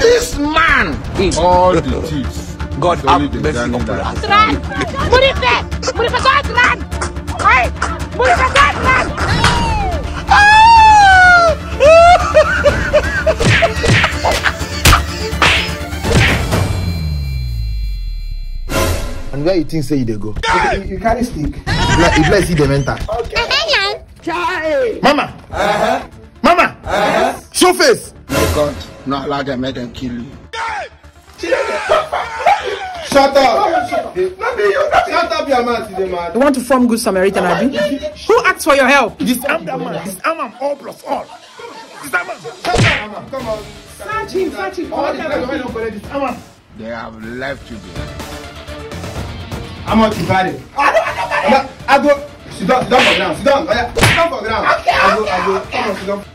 This man, all the thieves. God have mercy upon us. Run! Murife! Murife, God, run! Hey! Murife, God, run! And where you think say you dey go? You carry stick. You bless see the mental. Okay. Mama! Mama! Show face! My God, not allow them, let them kill you. Shut up! Shut up, your man, man. You want to form good Samaritan, Abi? Who asked for your help? Disarm that man. Disarm him all plus all. Disarm him. Come on. Search him. All the time when you collect disarm him. They have left you there. I'm not divided. I go. Sit down for ground. Sit down. Sit down for ground. I go. Come on, sit down.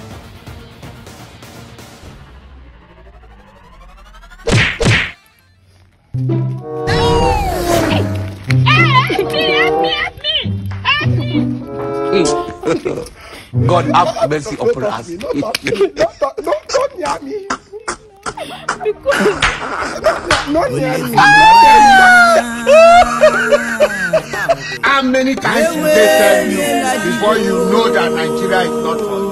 God have mercy upon us. Don't near me. Not near me. How many times did they tell you before you know that Nigeria is not for you?